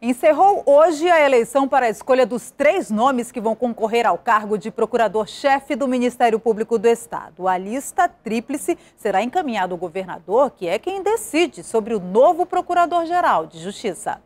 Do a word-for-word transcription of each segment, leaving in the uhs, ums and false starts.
Encerrou hoje a eleição para a escolha dos três nomes que vão concorrer ao cargo de procurador-chefe do Ministério Público do Estado. A lista tríplice será encaminhada ao governador, que é quem decide sobre o novo procurador-geral de Justiça.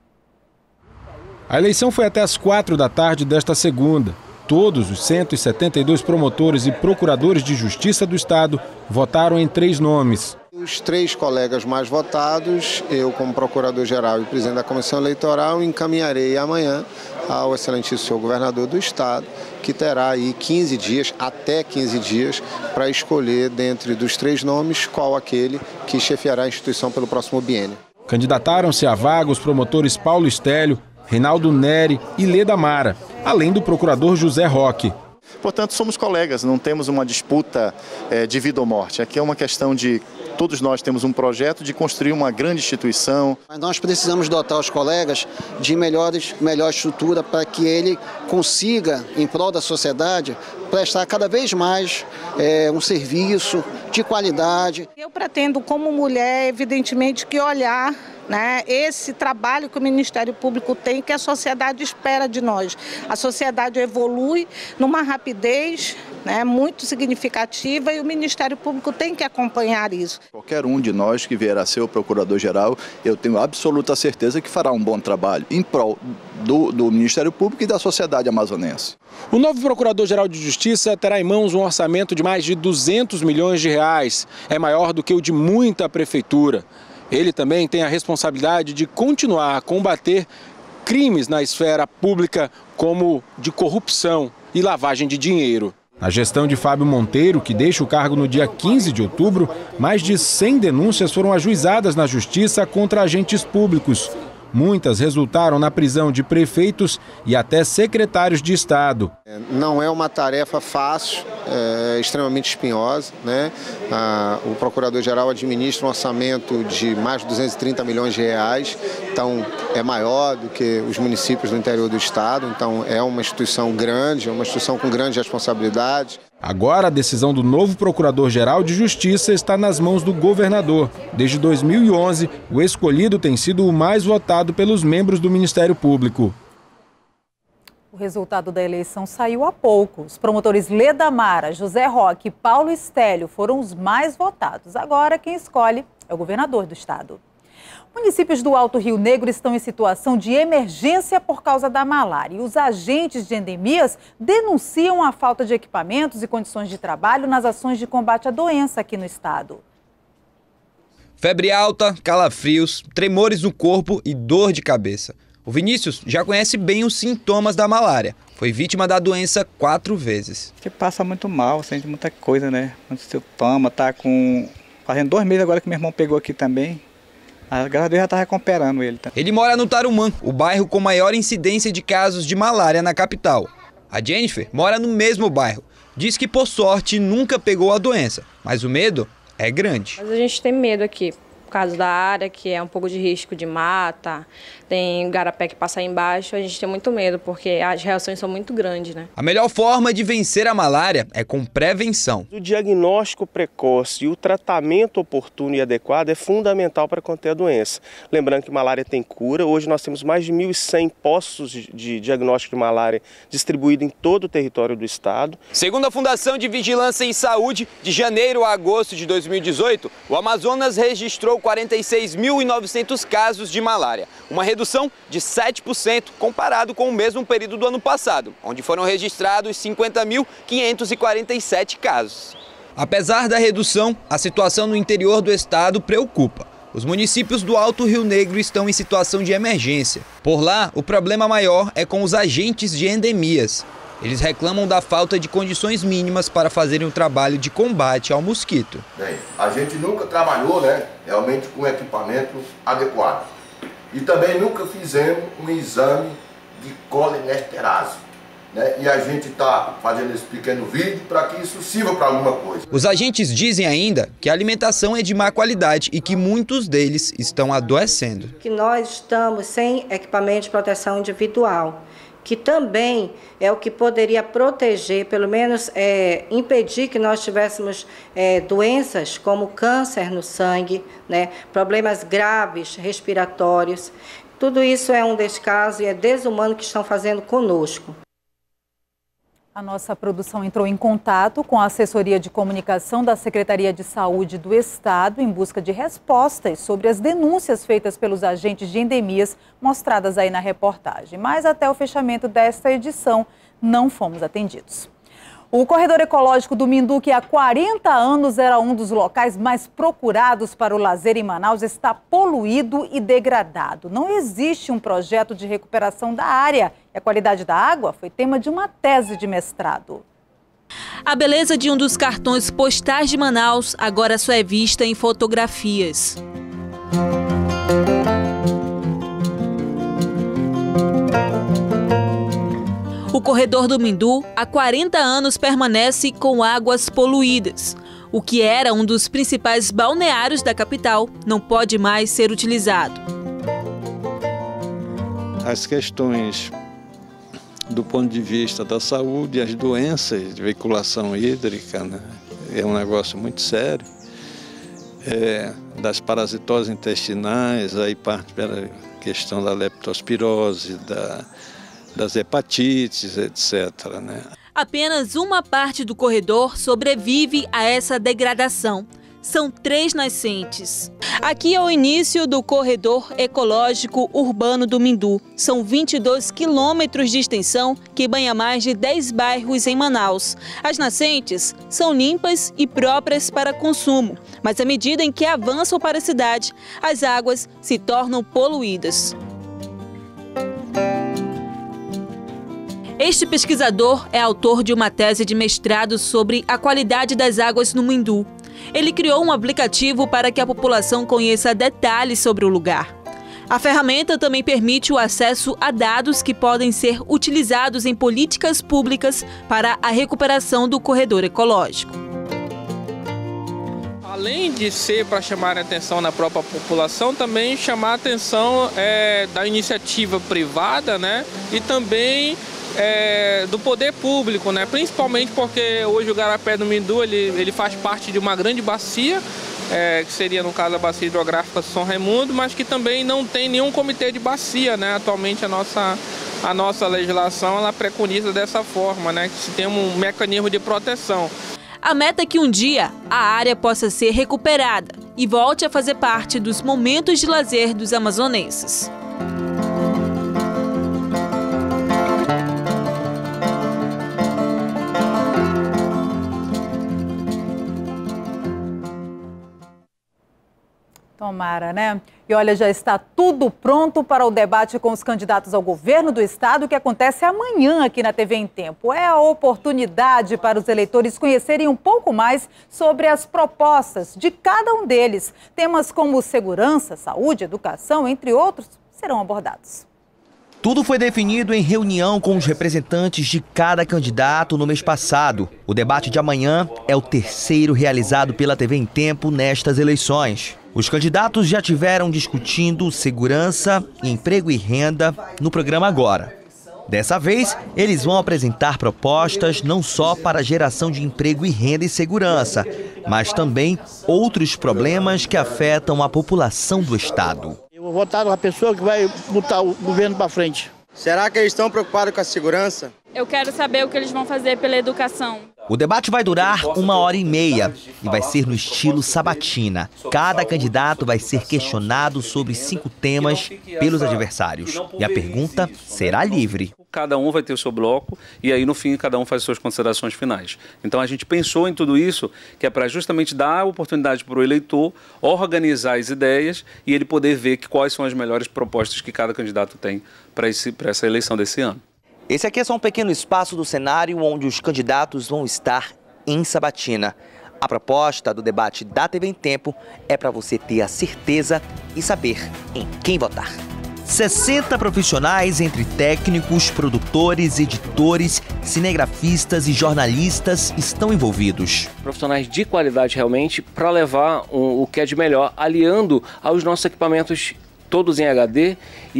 A eleição foi até às quatro da tarde desta segunda. Todos os cento e setenta e dois promotores e procuradores de Justiça do Estado votaram em três nomes. Os três colegas mais votados, eu como procurador-geral e presidente da comissão eleitoral, encaminharei amanhã ao excelentíssimo senhor governador do Estado, que terá aí quinze dias, até quinze dias, para escolher dentre dos três nomes qual aquele que chefiará a instituição pelo próximo biênio. Candidataram-se à vaga os promotores Paulo Estélio, Reinaldo Neri e Leda Mara, além do procurador José Roque. Portanto, somos colegas, não temos uma disputa é, de vida ou morte. Aqui é uma questão de todos nós temos um projeto de construir uma grande instituição. Mas nós precisamos dotar os colegas de melhores, melhor estrutura para que ele consiga, em prol da sociedade, prestar cada vez mais é, um serviço de qualidade. Eu pretendo, como mulher, evidentemente, que olhar né, esse trabalho que o Ministério Público tem, que a sociedade espera de nós. A sociedade evolui numa rapidez né, muito significativa e o Ministério Público tem que acompanhar isso. Qualquer um de nós que vier a ser o procurador-geral, eu tenho absoluta certeza que fará um bom trabalho em prol do, do Ministério Público e da sociedade amazonense. O novo procurador-geral de Justiça terá em mãos um orçamento de mais de duzentos milhões de reais. É maior do que o de muita prefeitura. Ele também tem a responsabilidade de continuar a combater crimes na esfera pública, como de corrupção e lavagem de dinheiro. Na gestão de Fábio Monteiro, que deixa o cargo no dia quinze de outubro, mais de cem denúncias foram ajuizadas na Justiça contra agentes públicos. Muitas resultaram na prisão de prefeitos e até secretários de Estado. Não é uma tarefa fácil, é extremamente espinhosa, né? Ah, o procurador-geral administra um orçamento de mais de duzentos e trinta milhões de reais, então é maior do que os municípios do interior do Estado, então é uma instituição grande, é uma instituição com grande responsabilidade. Agora, a decisão do novo Procurador-Geral de Justiça está nas mãos do governador. Desde dois mil e onze, o escolhido tem sido o mais votado pelos membros do Ministério Público. O resultado da eleição saiu há pouco. Os promotores Leda Mara, José Roque e Paulo Estélio foram os mais votados. Agora, quem escolhe é o governador do estado. Municípios do Alto Rio Negro estão em situação de emergência por causa da malária. E os agentes de endemias denunciam a falta de equipamentos e condições de trabalho nas ações de combate à doença aqui no estado. Febre alta, calafrios, tremores no corpo e dor de cabeça. O Vinícius já conhece bem os sintomas da malária. Foi vítima da doença quatro vezes. Você passa muito mal, sente muita coisa, né? Muito sintoma, tá com... fazendo dois meses agora que meu irmão pegou aqui também. A graças a Deus já está recuperando ele. Ele mora no Tarumã, o bairro com maior incidência de casos de malária na capital. A Jennifer mora no mesmo bairro. Diz que, por sorte, nunca pegou a doença, mas o medo é grande. Mas a gente tem medo aqui, por causa da área, que é um pouco de risco de mata, tem garapé que passa aí embaixo, a gente tem muito medo, porque as reações são muito grandes, né? A melhor forma de vencer a malária é com prevenção. O diagnóstico precoce e o tratamento oportuno e adequado é fundamental para conter a doença. Lembrando que malária tem cura, hoje nós temos mais de mil e cem postos de diagnóstico de malária distribuídos em todo o território do estado. Segundo a Fundação de Vigilância em Saúde, de janeiro a agosto de dois mil e dezoito, o Amazonas registrou quarenta e seis mil e novecentos casos de malária, uma redução de sete por cento comparado com o mesmo período do ano passado, onde foram registrados cinquenta mil quinhentos e quarenta e sete casos. Apesar da redução, a situação no interior do estado preocupa. Os municípios do Alto Rio Negro estão em situação de emergência. Por lá, o problema maior é com os agentes de endemias. Eles reclamam da falta de condições mínimas para fazerem o trabalho de combate ao mosquito. Bem, a gente nunca trabalhou, né, realmente com equipamento adequado. E também nunca fizemos um exame de colinesterase, né? E a gente está fazendo esse pequeno vídeo para que isso sirva para alguma coisa. Os agentes dizem ainda que a alimentação é de má qualidade e que muitos deles estão adoecendo. Que nós estamos sem equipamento de proteção individual, que também é o que poderia proteger, pelo menos é, impedir que nós tivéssemos é, doenças como câncer no sangue, né, problemas graves respiratórios. Tudo isso é um descaso e é desumano que estão fazendo conosco. A nossa produção entrou em contato com a assessoria de comunicação da Secretaria de Saúde do Estado em busca de respostas sobre as denúncias feitas pelos agentes de endemias mostradas aí na reportagem. Mas até o fechamento desta edição não fomos atendidos. O corredor ecológico do Mindu, que há quarenta anos era um dos locais mais procurados para o lazer em Manaus, está poluído e degradado. Não existe um projeto de recuperação da área e a qualidade da água foi tema de uma tese de mestrado. A beleza de um dos cartões postais de Manaus agora só é vista em fotografias. O corredor do Mindu, há quarenta anos, permanece com águas poluídas. O que era um dos principais balneários da capital não pode mais ser utilizado. As questões do ponto de vista da saúde, as doenças de veiculação hídrica, né, é um negócio muito sério. É, das parasitoses intestinais, aí parte pela questão da leptospirose, da... das hepatites, etcétera, né? Apenas uma parte do corredor sobrevive a essa degradação. São três nascentes. Aqui é o início do corredor ecológico urbano do Mindu. São vinte e dois quilômetros de extensão que banha mais de dez bairros em Manaus. As nascentes são limpas e próprias para consumo, mas à medida em que avançam para a cidade, as águas se tornam poluídas. Este pesquisador é autor de uma tese de mestrado sobre a qualidade das águas no Mindu. Ele criou um aplicativo para que a população conheça detalhes sobre o lugar. A ferramenta também permite o acesso a dados que podem ser utilizados em políticas públicas para a recuperação do corredor ecológico. Além de ser para chamar a atenção na própria população, também chamar a atenção é, da iniciativa privada, né? E também É, do poder público, né? Principalmente porque hoje o Garapé do Mindu ele, ele faz parte de uma grande bacia, é, que seria no caso a bacia hidrográfica São Raimundo, mas que também não tem nenhum comitê de bacia, né? Atualmente a nossa, a nossa legislação ela preconiza dessa forma, né? Que se tem um mecanismo de proteção. A meta é que um dia a área possa ser recuperada e volte a fazer parte dos momentos de lazer dos amazonenses. Tomara, né? E olha, já está tudo pronto para o debate com os candidatos ao governo do estado, que acontece amanhã aqui na T V em Tempo. É a oportunidade para os eleitores conhecerem um pouco mais sobre as propostas de cada um deles. Temas como segurança, saúde, educação, entre outros, serão abordados. Tudo foi definido em reunião com os representantes de cada candidato no mês passado. O debate de amanhã é o terceiro realizado pela T V em Tempo nestas eleições. Os candidatos já tiveram discutindo segurança, emprego e renda no programa Agora. Dessa vez, eles vão apresentar propostas não só para a geração de emprego e renda e segurança, mas também outros problemas que afetam a população do estado. Eu vou votar numa pessoa que vai botar o governo para frente. Será que eles estão preocupados com a segurança? Eu quero saber o que eles vão fazer pela educação. O debate vai durar uma hora e meia e vai ser no estilo sabatina. Cada candidato vai ser questionado sobre cinco temas pelos adversários. E a pergunta será livre. Cada um vai ter o seu bloco e aí no fim cada um faz suas considerações finais. Então a gente pensou em tudo isso, que é para justamente dar a oportunidade para o eleitor organizar as ideias e ele poder ver que quais são as melhores propostas que cada candidato tem para para essa eleição desse ano. Esse aqui é só um pequeno espaço do cenário onde os candidatos vão estar em sabatina. A proposta do debate da T V em Tempo é para você ter a certeza e saber em quem votar. sessenta profissionais, entre técnicos, produtores, editores, cinegrafistas e jornalistas, estão envolvidos. Profissionais de qualidade realmente para levar um, o que é de melhor, aliando aos nossos equipamentos todos em H D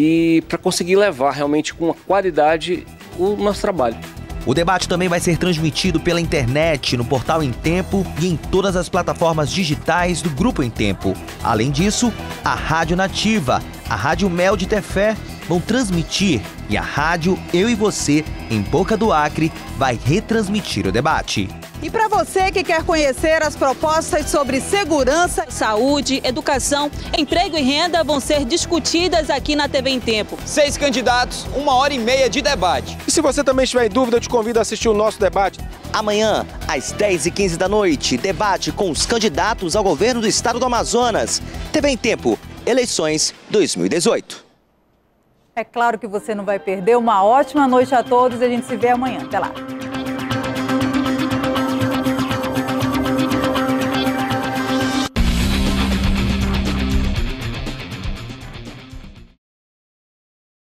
e para conseguir levar realmente com qualidade o nosso trabalho. O debate também vai ser transmitido pela internet, no portal Em Tempo e em todas as plataformas digitais do Grupo Em Tempo. Além disso, a Rádio Nativa, a Rádio Mel de Tefé vão transmitir e a Rádio Eu e Você, em Boca do Acre, vai retransmitir o debate. E para você que quer conhecer as propostas sobre segurança, saúde, educação, emprego e renda vão ser discutidas aqui na T V em Tempo. Seis candidatos, uma hora e meia de debate. E se você também estiver em dúvida, eu te convido a assistir o nosso debate. Amanhã, às dez e quinze da noite, debate com os candidatos ao governo do estado do Amazonas. T V em Tempo, eleições dois mil e dezoito. É claro que você não vai perder. Uma ótima noite a todos e a gente se vê amanhã. Até lá.